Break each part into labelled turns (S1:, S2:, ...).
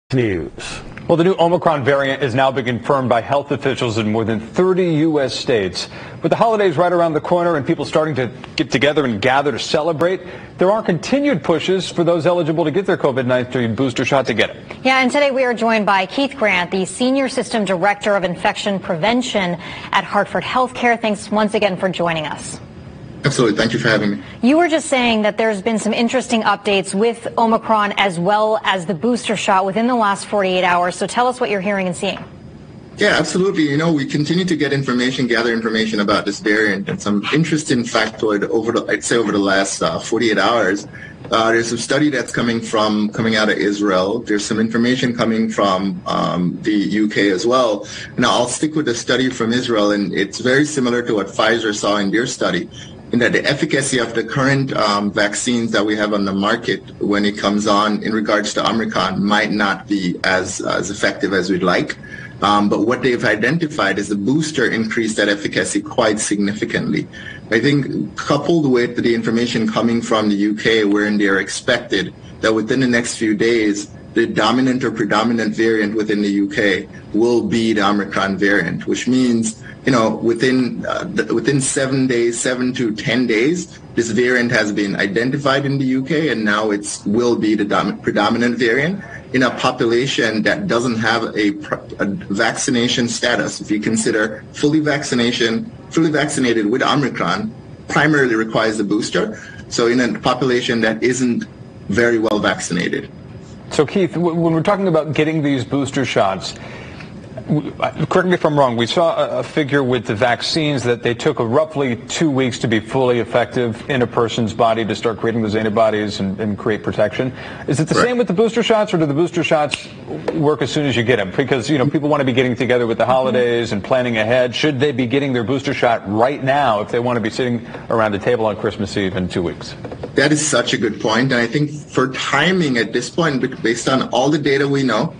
S1: News.
S2: Well, the new Omicron variant has now been confirmed by health officials in more than 30 U.S. states. With the holidays right around the corner and people starting to get together and gather to celebrate, there are continued pushes for those eligible to get their COVID-19 booster shot to get it.
S3: Yeah, and today we are joined by Keith Grant, the Senior System Director of Infection Prevention at Hartford HealthCare. Thanks once again for joining us.
S4: Absolutely. Thank you for having me.
S3: You were just saying that there's been some interesting updates with Omicron as well as the booster shot within the last 48 hours. So tell us what you're hearing and seeing.
S4: Yeah, absolutely. You know, we continue to get information, gather information about this variant, and some interesting factoid over the last 48 hours. There's a study that's coming out of Israel. There's some information coming from the UK as well. Now, I'll stick with the study from Israel, and it's very similar to what Pfizer saw in their study, in that the efficacy of the current vaccines that we have on the market when it comes on in regards to Omicron might not be as effective as we'd like. But what they've identified is the booster increased that efficacy quite significantly. I think coupled with the information coming from the UK, wherein they're expected that within the next few days, the dominant or predominant variant within the UK will be the Omicron variant, which means, you know, within 7 to 10 days, this variant has been identified in the UK, and now it will be the predominant variant in a population that doesn't have a vaccination status. If you consider fully vaccinated with Omicron, primarily requires the booster. So in a population that isn't very well vaccinated.
S2: So, Keith, when we're talking about getting these booster shots, correct me if I'm wrong, we saw a figure with the vaccines that they took roughly 2 weeks to be fully effective in a person's body to start creating those antibodies and create protection. Is it the same with the booster shots, or do the booster shots work as soon as you get them? Because, you know, people want to be getting together with the holidays and planning ahead. Should they be getting their booster shot right now if they want to be sitting around the table on Christmas Eve in 2 weeks?
S4: That is such a good point. And I think for timing at this point, based on all the data we know,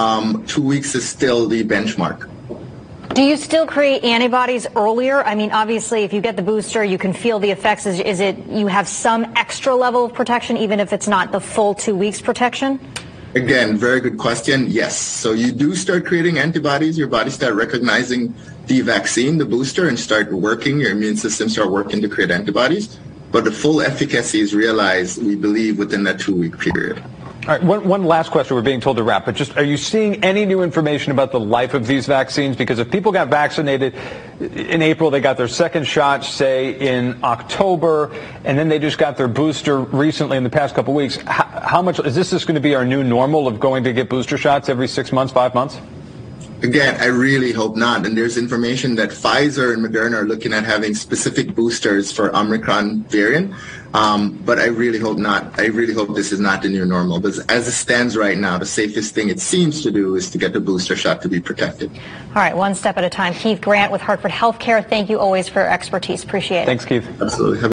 S4: 2 weeks is still the benchmark.
S3: Do you still create antibodies earlier? I mean, obviously, if you get the booster, you can feel the effects. Is it you have some extra level of protection, even if it's not the full 2 weeks protection?
S4: Again, very good question. Yes. So you do start creating antibodies. Your body start recognizing the vaccine, the booster, and start working. Your immune system start working to create antibodies. But the full efficacy is realized, we believe, within that 2 week period.
S2: All right, one last question. We're being told to wrap, but just are you seeing any new information about the life of these vaccines? Because if people got vaccinated in April, they got their second shot, say, in October, and then they just got their booster recently in the past couple of weeks, how much is this just going to be our new normal of going to get booster shots every 6 months, 5 months?
S4: Again, I really hope not. And there's information that Pfizer and Moderna are looking at having specific boosters for Omicron variant. But I really hope not. I really hope this is not the new normal. Because as it stands right now, the safest thing it seems to do is to get the booster shot to be protected.
S3: All right, one step at a time. Keith Grant with Hartford HealthCare, thank you always for your expertise. Appreciate it.
S2: Thanks, Keith.
S4: Absolutely.